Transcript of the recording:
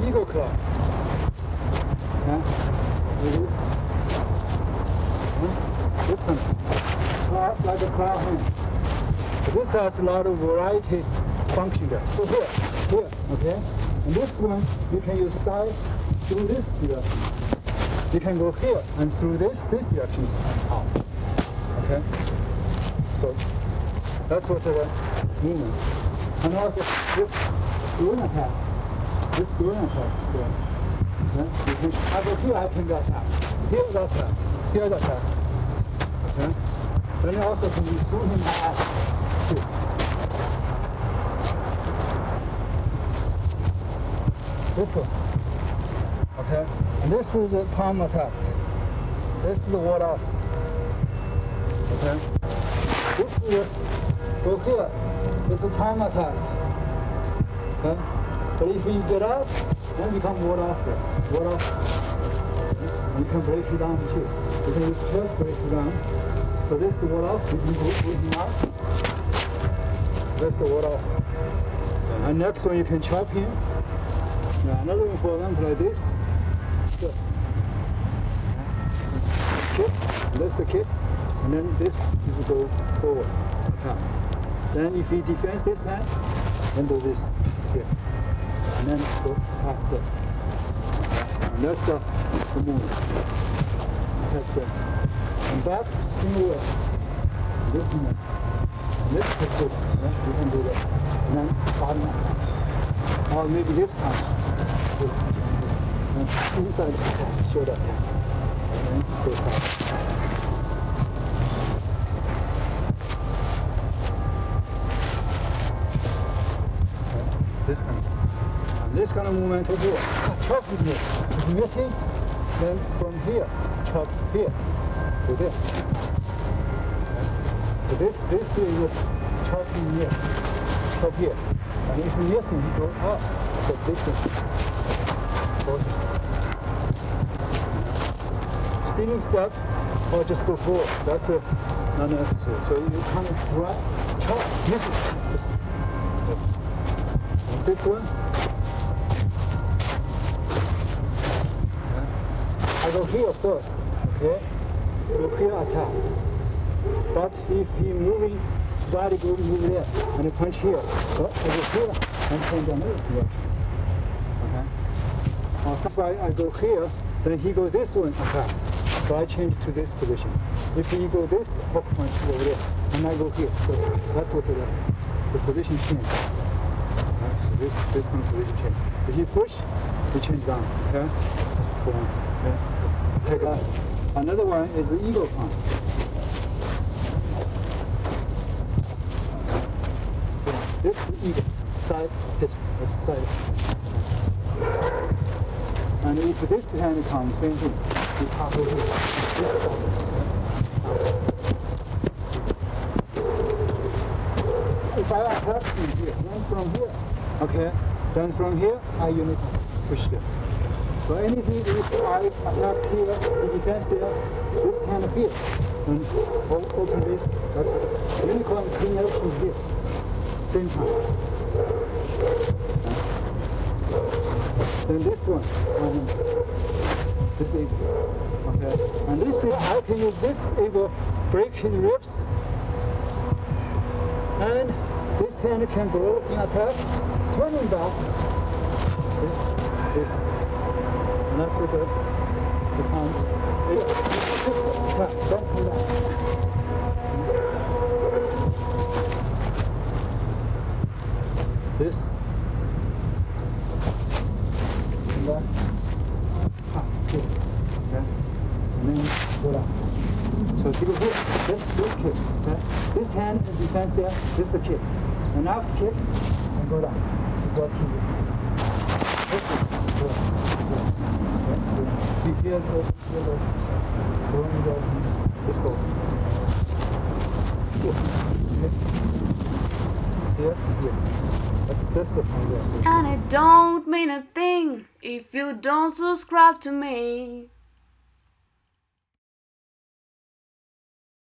eagle claw. This one, like a claw hand. So this has a lot of variety function there. So here, okay? And this one, you can use side through this direction. You can go here and through this direction out. Okay? So that's what the movement. And also this groin attack. This groin attack. Yeah. Okay? You can, I go here, I can attack. Here the attack. Here the attack. Okay? Then you also can use through him back. Here. This one. Okay? And this is the palm attack. This is the ward off. Okay? This is the, go here. It's a palm attack. Okay? But if you get out, then you can ward off there. Ward off. Okay? And you can break it down too. You can use chest break it down. So this is ward off. You can go with him out. That's the ward off. Okay. And next one you can chop him. Now another one for example like this. Good. Kick, that's the kick, and then this is go forward, attack. Then if he defends this hand, then do this here, and then go attack there. And that's the movement. Attack there. And back, single way. This one. And this is good. Yeah, you can do that. And then bottom attack. Or maybe this time. And inside shoulder attack. And go side. Okay. This kind of movement to do. Chop with me. If you're missing, then from here, chop here to there. Okay. So this is chopping here. Chop here. And if you're missing, you go up. So this one. Spinning step or just go forward. That's not necessary. So you kind of grab, chop, miss it. And this one. Okay. I go here first. Okay. Go here, attack. But if you're moving, body go move there, and you punch here. So I go here and punch another direction. Or if I go here, then he goes this one attack. So I change to this position. If he go this, hook punch over there, and I go here. So that's what the position change. Okay? So this kind of position change. If you push, you change down. Okay? Okay? Take out. Another one is the eagle punch. This is eagle. Side hit. That's side. And if this hand comes, same thing. You tap over this side. If I attack him here, then from here, okay, then from here, I unit push there. So anything, if I attack here, he defends there, this hand here, and open this, that's it. Unicorn clean action here, same time. Then this one, this able, okay. And this I can use this able, break his ribs, and this hand can go in attack, turning back. Okay. This, and that's what the hand. Don't come back. This. Back. Here. Okay. And then go down. So if you go here, this kick. Okay. This hand is defense there, this is a kick. And now kick and go down. Go up here. Be here, open, going down this way. Here. Okay. Here, here. That's the point there. And it don't mean a thing if you don't subscribe to me.